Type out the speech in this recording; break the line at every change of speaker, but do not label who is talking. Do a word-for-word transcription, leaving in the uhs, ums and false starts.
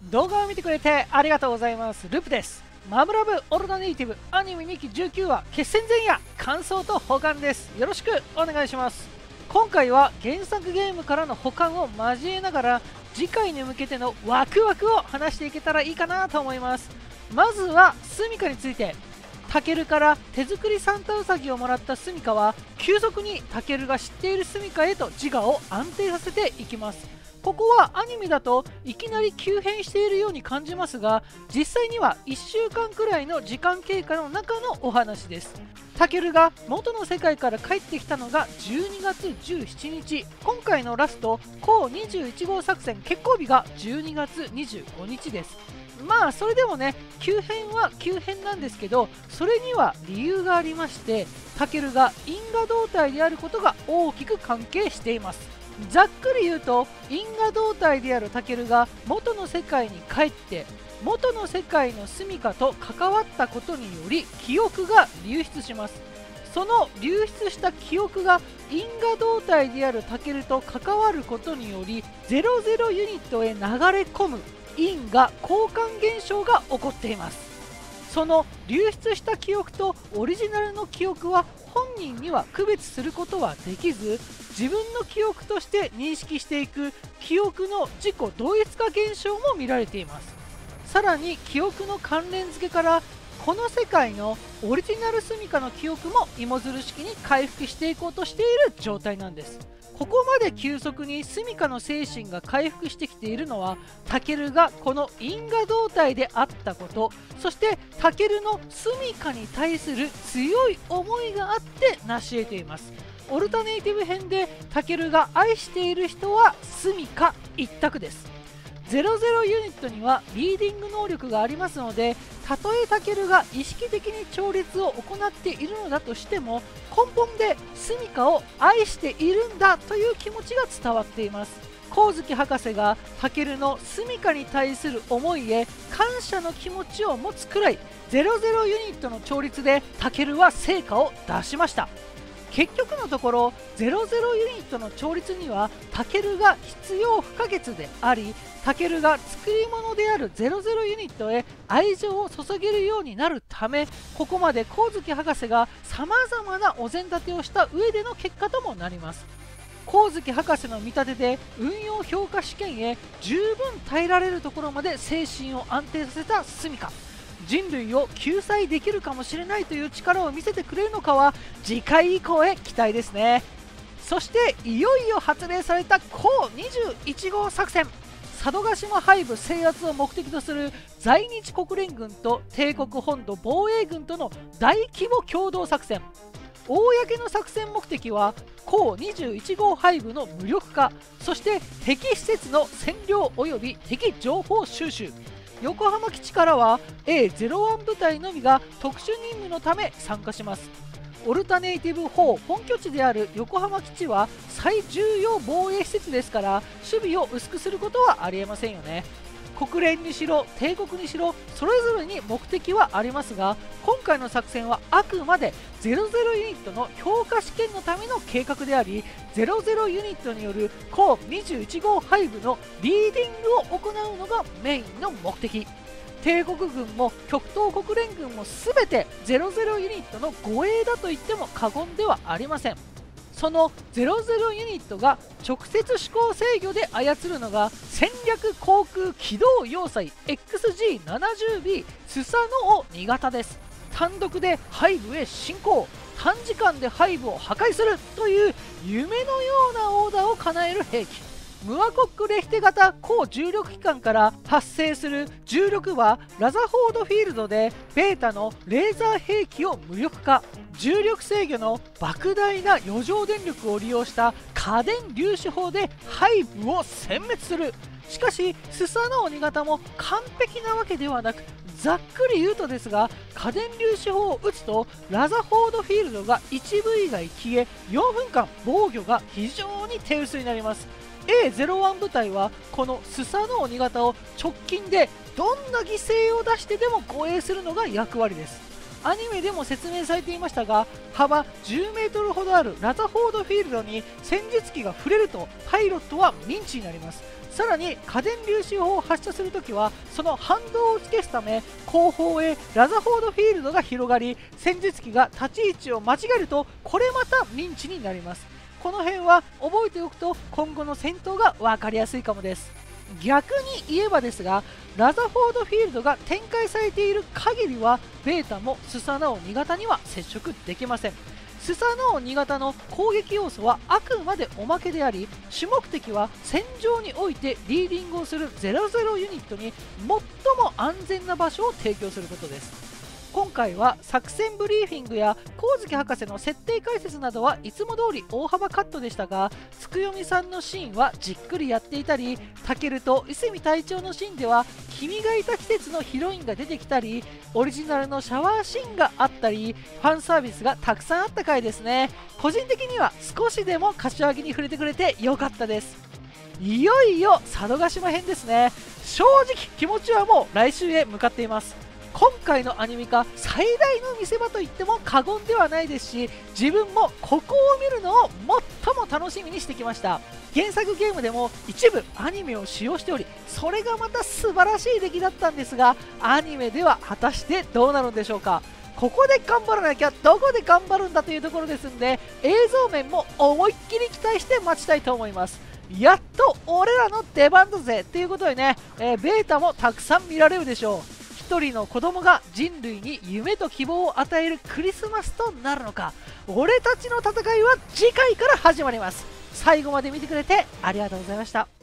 動画を見てくれてありがとうございます。ループです。マブラブオルタネイティブアニメにきじゅうきゅうわ決戦前夜感想と保管です。よろしくお願いします。今回は原作ゲームからの保管を交えながら次回に向けてのワクワクを話していけたらいいかなと思います。まずはスミカについて。タケルから手作りサンタウサギをもらったスミカは急速にタケルが知っているスミカへと自我を安定させていきます。ここはアニメだといきなり急変しているように感じますが、実際にはいっしゅうかんくらいの時間経過の中のお話です。タケルが元の世界から帰ってきたのがじゅうにがつじゅうしちにち、今回のラストコウにじゅういちごう作戦決行日がじゅうにがつにじゅうごにちです。まあそれでもね、急変は急変なんですけど、それには理由がありまして、タケルが因果動体であることが大きく関係しています。ざっくり言うと、因果動体であるタケルが元の世界に帰って元の世界のスミカと関わったことにより記憶が流出します。その流出した記憶が因果動体であるタケルと関わることによりゼロゼロユニットへ流れ込む因果交換現象が起こっています。その流出した記憶とオリジナルの記憶は本人には区別することはできず、自分の記憶として認識していく記憶の自己同一化現象も見られています。さらに記憶の関連付けからこの世界のオリジナルスミカの記憶も芋づる式に回復していこうとしている状態なんです。ここまで急速にスミカの精神が回復してきているのは、タケルがこの因果動体であったこと、そしてタケルのスミカに対する強い思いがあって成し得ています。オルタネイティブ編でタケルが愛している人はスミカ一択です。ゼロゼロユニットにはリーディング能力がありますので、たとえタケルが意識的に調律を行っているのだとしても、根本でスミカを愛しているんだという気持ちが伝わっています。光月博士がタケルのスミカに対する思いへ感謝の気持ちを持つくらい、ゼロゼロユニットの調律でタケルは成果を出しました。結局のところゼロゼロユニットの調律にはタケルが必要不可欠であり、タケルが作り物であるゼロゼロユニットへ愛情を注げるようになるため、ここまで光月博士がさまざまなお膳立てをした上での結果ともなります。光月博士の見立てで運用評価試験へ十分耐えられるところまで精神を安定させたスミカ、人類を救済できるかもしれないという力を見せてくれるのかは次回以降へ期待ですね。そしていよいよ発令されたコウにじゅういちごう作戦、佐渡島背部制圧を目的とする在日国連軍と帝国本土防衛軍との大規模共同作戦。公の作戦目的はコウにじゅういちごう背部の無力化、そして敵施設の占領及び敵情報収集。横浜基地からは エーゼロワン 部隊のみが特殊任務のため参加します。オルタネイティブよん本拠地である横浜基地は最重要防衛施設ですから、守備を薄くすることはありえませんよね。国連にしろ帝国にしろそれぞれに目的はありますが、今回の作戦はあくまでゼロゼロユニットの評価試験のための計画であり、ゼロゼロユニットによるコウにじゅういちごう背部のリーディングを行うのがメインの目的。帝国軍も極東国連軍も全てゼロゼロユニットの護衛だと言っても過言ではありません。そのゼロゼロユニットが直接指向制御で操るのが戦略航空機動要塞 エックスジーななじゅうビー スサノオに型です。単独で背部へ進行、短時間で背部を破壊するという夢のようなオーダーを叶える兵器。ムアコックレヒテ型高重力機関から発生する重力はラザフォードフィールドでベータのレーザー兵器を無力化、重力制御の莫大な余剰電力を利用した家電粒子砲で背部を殲滅する。しかしスサノオに型も完璧なわけではなく、ざっくり言うとですが、家電粒子砲を撃つとラザフォードフィールドが一部以外消え、よんぷんかん防御が非常に手薄になります。エーゼロワン 部隊はこのスサノオに型を直近でどんな犠牲を出してでも護衛するのが役割です。 アニメでも説明されていましたが、幅じゅうメートルほどあるラザフォードフィールドに戦術機が触れるとパイロットはミンチになります。さらに家電粒子砲を発射するときはその反動を消すため後方へラザフォードフィールドが広がり、戦術機が立ち位置を間違えるとこれまたミンチになります。この辺は覚えておくと今後の戦闘が分かりやすいかもです。逆に言えばですが、ラザフォードフィールドが展開されている限りはベータもスサノオに型には接触できません。スサノオに型の攻撃要素はあくまでおまけであり、主目的は戦場においてリーディングをするゼロゼロユニットに最も安全な場所を提供することです。今回は作戦ブリーフィングや光月博士の設定解説などはいつも通り大幅カットでしたが、つくよみさんのシーンはじっくりやっていたり、たけると伊勢隊長のシーンでは君がいた季節のヒロインが出てきたり、オリジナルのシャワーシーンがあったり、ファンサービスがたくさんあった回ですね。個人的には少しでも柏木に触れてくれてよかったです。いよいよ佐渡島編ですね。正直気持ちはもう来週へ向かっています。今回のアニメ化最大の見せ場と言っても過言ではないですし、自分もここを見るのを最も楽しみにしてきました。原作ゲームでも一部アニメを使用しており、それがまた素晴らしい出来だったんですが、アニメでは果たしてどうなるんでしょうか。ここで頑張らなきゃどこで頑張るんだというところですんで、映像面も思いっきり期待して待ちたいと思います。やっと俺らの出番だぜっていうことでね、えー、ベータもたくさん見られるでしょう。一人の子供が人類に夢と希望を与えるクリスマスとなるのか。俺たちの戦いは次回から始まります。最後まで見てくれてありがとうございました。